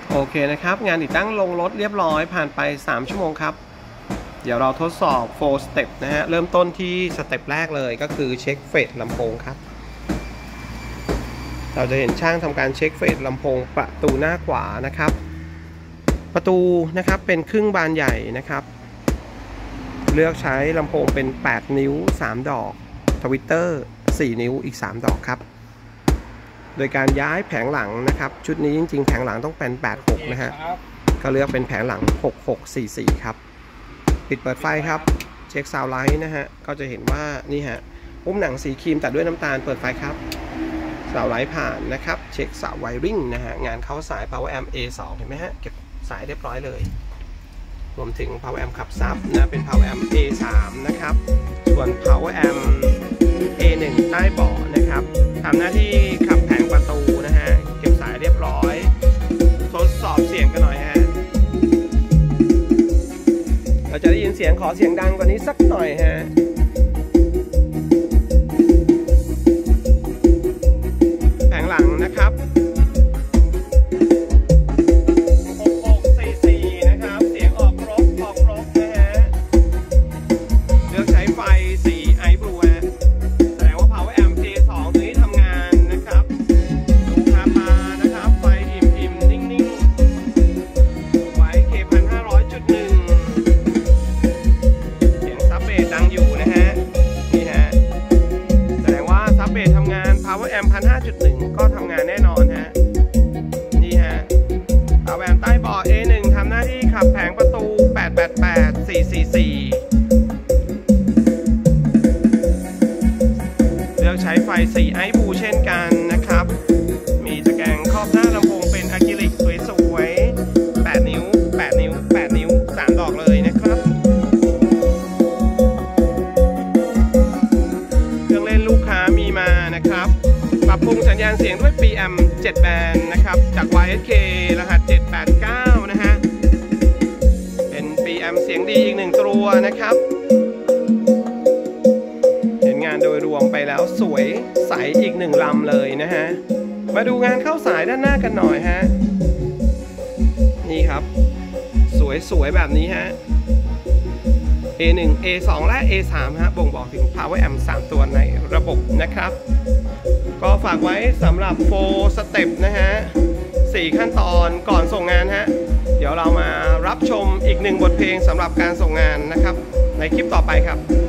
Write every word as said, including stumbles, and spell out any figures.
โอเคนะครับงานติดตั้งลงรถเรียบร้อยผ่านไปสามชั่วโมงครับเดี๋ยวเราทดสอบโฟร์ step นะฮะเริ่มต้นที่สเต็ปแรกเลยก็คือเช็คเฟสลำโพงครับเราจะเห็นช่างทำการเช็คเฟสลำโพงประตูหน้าขวานะครับประตูนะครับเป็นครึ่งบานใหญ่นะครับเลือกใช้ลำโพงเป็นแปดนิ้วสามดอกทวิตเตอร์สี่นิ้วอีกสามดอกครับโดยการย้ายแผงหลังนะครับชุดนี้จริงๆแผงหลังต้องเป็นแปดหกนะฮะก็เลือกเป็นแผงหลังหกหกสี่สี่ครับปิดเปิดไฟครับเช็คซาวด์ไลท์นะฮะก็จะเห็นว่านี่ฮะอุ้มหนังสีครีมตัดด้วยน้ำตาลเปิดไฟครับซาวด์ไลท์ผ่านนะครับเช็คสาวไวริ่งนะฮะงานเข้าสาย Power Amp เอ สอง เห็นไหมฮะเก็บสายเรียบร้อยเลยรวมถึง Power Amp ขับซับนะเป็น Power Amp เอ สาม นะครับส่วน Power Amp เอ หนึ่ง ใต้เบาะนะครับทำหน้าที่ขับแผงประตูนะฮะเก็บสายเรียบร้อยทดสอบเสียงกันหน่อยฮะเราจะได้ยินเสียงขอเสียงดังกว่านี้สักหน่อยฮะแผงหลังนะครับหกหกสี่สี่นะครับเสียงออกครบออกครบนะฮะเลือกใช้ไฟสีไอซ์บลูฮะแสดงว่า Power Amp เอ สอง ตัวนี้ทำงานนะครับดูคาพานะครับไฟอิ่มอิ่มนิ่งนิ่งไว้ เค หนึ่งพันห้าร้อยจุดหนึ่ง เสียงซับเบสดังอยู่นะฮะนี่ฮะแสดงว่าซับเบสทำงาน Power Amp หนึ่งพันห้าร้อยจุดหนึ่ง ก็ทำงานแน่นอนฮะนี่ฮะ Power Amp ใต้เบาะ เอ หนึ่ง ทำหน้าที่ขับแผงประตูแปดแปดแปด สี่สี่สี่เลือกใช้ไฟสีไอซ์บลูเช่นกันนะครับมีตะแกรงครอบหน้าลำโพงเป็นอะคริลิกสวยๆแปดนิ้วแปดนิ้วแปดนิ้วสามดอกเลยนะครับเครื่องเล่นลูกค้ามีมานะครับปรับปรุงสัญญาณเสียงด้วย ปี แอม เจ็ด แบนด์นะครับจาก วาย เอส เค รหัสเจ็ดแปดเก้านะฮะเป็น ปี แอม เสียงดีอีกหนึ่งตัวนะครับเห็นงานโดยรวมไปแล้วสวยใสอีกหนึ่งลำเลยนะฮะมาดูงานเข้าสายด้านหน้ากันหน่อยฮะนี่ครับสวยๆแบบนี้ฮะ เอ หนึ่ง เอ สอง และ เอ สาม ฮะบ่งบอกถึง Power Amp สาม ตัวในระบบนะครับก็ฝากไว้สำหรับโฟร์ step นะฮะสี่ขั้นตอนก่อนส่งงานฮะเดี๋ยวเรามารับชมอีกหนึ่งบทเพลงสำหรับการส่งงานนะครับในคลิปต่อไปครับ